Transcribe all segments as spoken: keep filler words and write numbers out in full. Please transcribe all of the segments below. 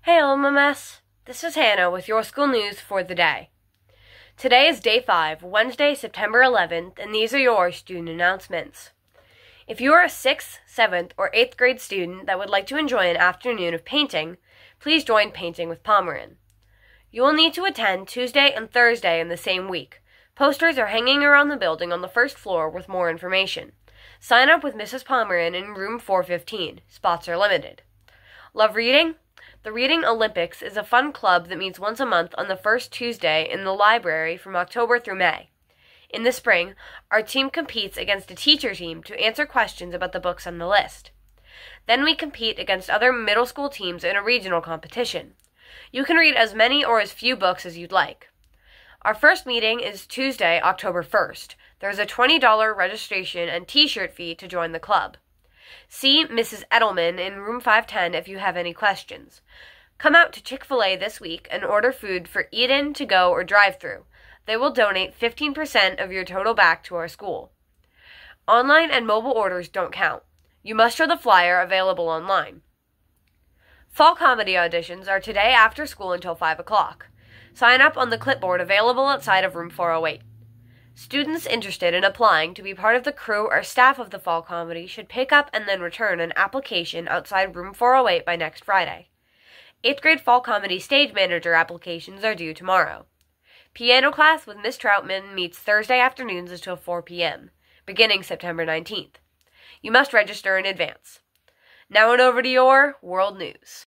Hey L M M S, this is Hannah with your school news for the day. Today is day five, Wednesday, September eleventh, and these are your student announcements. If you are a sixth, seventh, or eighth grade student that would like to enjoy an afternoon of painting, please join Painting with Pomeran. You will need to attend Tuesday and Thursday in the same week. Posters are hanging around the building on the first floor with more information. Sign up with Missus Pomeran in room four fifteen. Spots are limited. Love reading? The Reading Olympics is a fun club that meets once a month on the first Tuesday in the library from October through May. In the spring, our team competes against a teacher team to answer questions about the books on the list. Then we compete against other middle school teams in a regional competition. You can read as many or as few books as you'd like. Our first meeting is Tuesday, October first. There's a twenty dollars registration and t-shirt fee to join the club. See Missus Edelman in room five ten if you have any questions. Come out to Chick-fil-A this week and order food for eat-in, to-go, or drive-thru. They will donate fifteen percent of your total back to our school. Online and mobile orders don't count. You must show the flyer available online. Fall comedy auditions are today after school until five o'clock. Sign up on the clipboard available outside of room four oh eight. Students interested in applying to be part of the crew or staff of the fall comedy should pick up and then return an application outside room four oh eight by next Friday. eighth grade fall comedy stage manager applications are due tomorrow. Piano class with Miss Troutman meets Thursday afternoons until four p.m., beginning September nineteenth. You must register in advance. Now and over to your world news.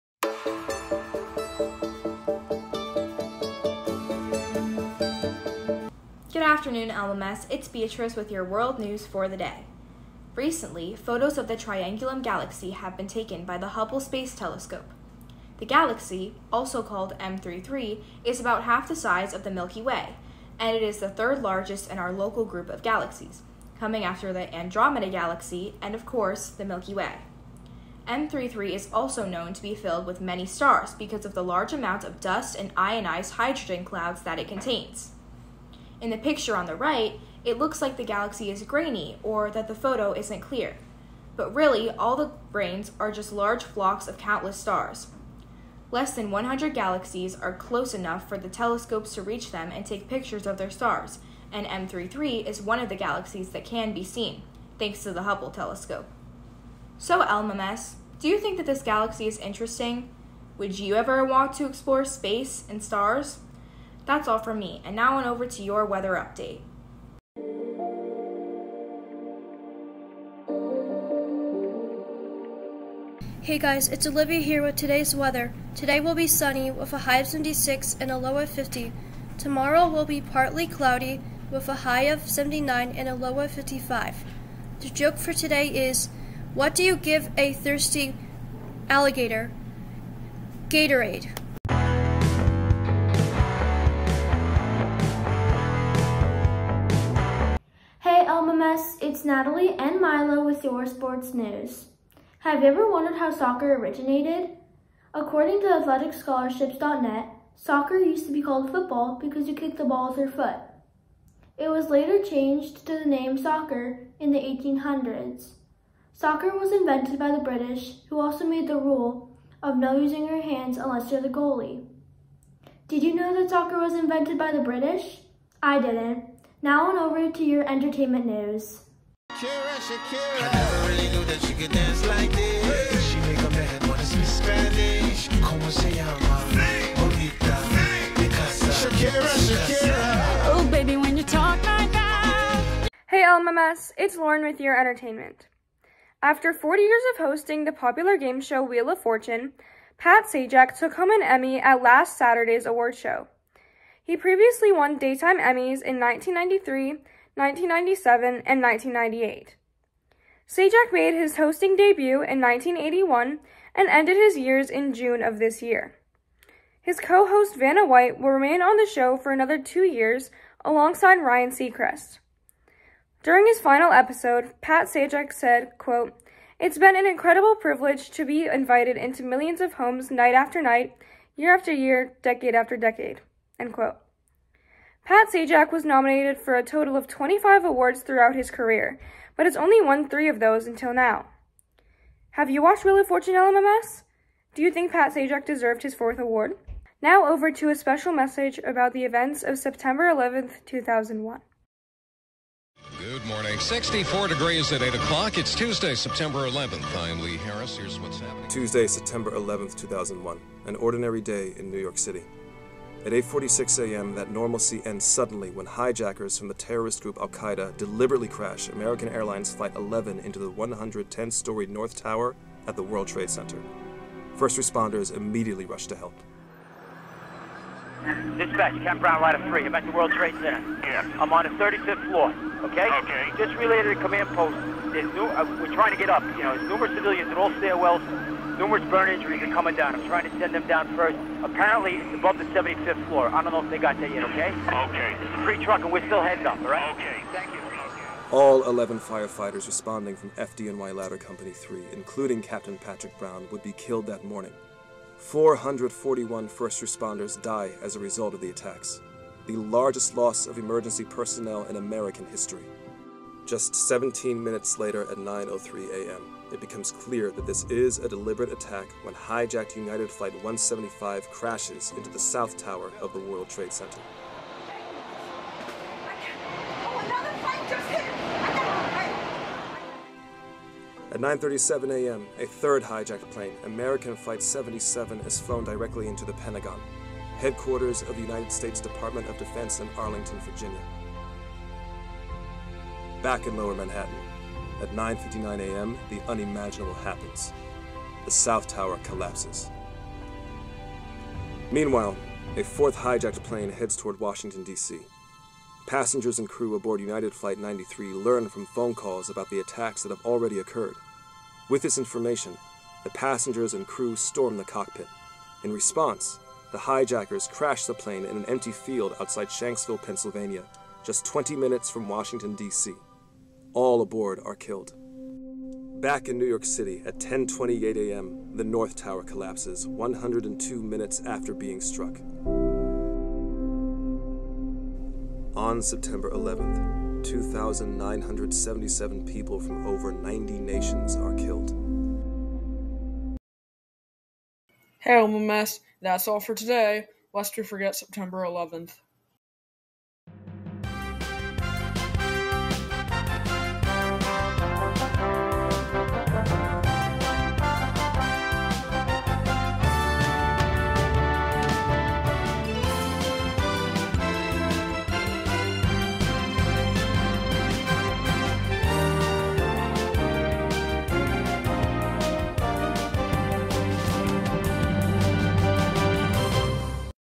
Good afternoon, L M S. It's Beatrice with your world news for the day. Recently, photos of the Triangulum Galaxy have been taken by the Hubble Space Telescope. The galaxy, also called M thirty-three, is about half the size of the Milky Way, and it is the third largest in our local group of galaxies, coming after the Andromeda Galaxy and, of course, the Milky Way. M thirty-three is also known to be filled with many stars because of the large amount of dust and ionized hydrogen clouds that it contains. In the picture on the right, it looks like the galaxy is grainy or that the photo isn't clear. But really, all the grains are just large flocks of countless stars. Less than one hundred galaxies are close enough for the telescopes to reach them and take pictures of their stars, and M thirty-three is one of the galaxies that can be seen, thanks to the Hubble telescope. So, L M M S, do you think that this galaxy is interesting? Would you ever want to explore space and stars? That's all from me, and now on over to your weather update. Hey guys, it's Olivia here with today's weather. Today will be sunny with a high of seventy-six and a low of fifty. Tomorrow will be partly cloudy with a high of seventy-nine and a low of fifty-five. The joke for today is, what do you give a thirsty alligator? Gatorade. Hey L M M S, it's Natalie and Milo with your sports news. Have you ever wondered how soccer originated? According to athletics scholarships dot net, soccer used to be called football because you kick the ball with your foot. It was later changed to the name soccer in the eighteen hundreds. Soccer was invented by the British, who also made the rule of no using your hands unless you're the goalie. Did you know that soccer was invented by the British? I didn't. Now on over to your entertainment news. Shakira, Shakira. I never really knew that she could dance like this. She make a man wanna speak Spanish. Como se llama? Bonita. Shakira, Shakira. Oh, baby, when you talk like that. Hey L M M S, it's Lauren with your entertainment. After forty years of hosting the popular game show Wheel of Fortune, Pat Sajak took home an Emmy at last Saturday's award show. He previously won Daytime Emmys in nineteen ninety-three, nineteen ninety-seven, and nineteen ninety-eight. Sajak made his hosting debut in nineteen eighty-one and ended his years in June of this year. His co-host Vanna White will remain on the show for another two years alongside Ryan Seacrest. During his final episode, Pat Sajak said, quote, "It's been an incredible privilege to be invited into millions of homes night after night, year after year, decade after decade." End quote. Pat Sajak was nominated for a total of twenty-five awards throughout his career, but has only won three of those until now. Have you watched Wheel of Fortune, L M M S? Do you think Pat Sajak deserved his fourth award? Now over to a special message about the events of September eleventh, two thousand one. Good morning. sixty-four degrees at eight o'clock. It's Tuesday, September eleventh. I'm Lee Harris. Here's what's happening. Tuesday, September eleventh, two thousand one. An ordinary day in New York City. At eight forty-six a.m., that normalcy ends suddenly when hijackers from the terrorist group Al-Qaeda deliberately crash American Airlines Flight eleven into the one hundred ten-story North Tower at the World Trade Center. First responders immediately rush to help. Dispatch, Ken Brown, Ladder three. I'm at the World Trade Center. Yeah. I'm on the thirty-fifth floor, okay? Okay. Just relayed to the command post. There's new, uh, we're trying to get up. You know, there's numerous civilians at all stairwells. Numerous burn injuries are coming down. I'm trying to send them down first. Apparently, it's above the seventy-fifth floor. I don't know if they got there yet, okay? Okay. This is pre-truck, and we're still heading up, all right? Okay. Thank you. All eleven firefighters responding from F D N Y Ladder Company three, including Captain Patrick Brown, would be killed that morning. four hundred forty-one first responders die as a result of the attacks, the largest loss of emergency personnel in American history. Just seventeen minutes later at nine oh three a.m., it becomes clear that this is a deliberate attack when hijacked United Flight one seventy-five crashes into the South Tower of the World Trade Center. At nine thirty-seven a.m., a third hijacked plane, American Flight seventy-seven, is flown directly into the Pentagon, headquarters of the United States Department of Defense in Arlington, Virginia. Back in Lower Manhattan, at nine fifty-nine a.m., the unimaginable happens. The South Tower collapses. Meanwhile, a fourth hijacked plane heads toward Washington, D C Passengers and crew aboard United Flight ninety-three learn from phone calls about the attacks that have already occurred. With this information, the passengers and crew storm the cockpit. In response, the hijackers crash the plane in an empty field outside Shanksville, Pennsylvania, just twenty minutes from Washington, D C All aboard are killed. Back in New York City at ten twenty-eight a.m., the North Tower collapses one hundred two minutes after being struck. On September eleventh, two thousand nine hundred seventy-seven people from over ninety nations are killed. Hey, L M S, that's all for today, lest we forget September eleventh.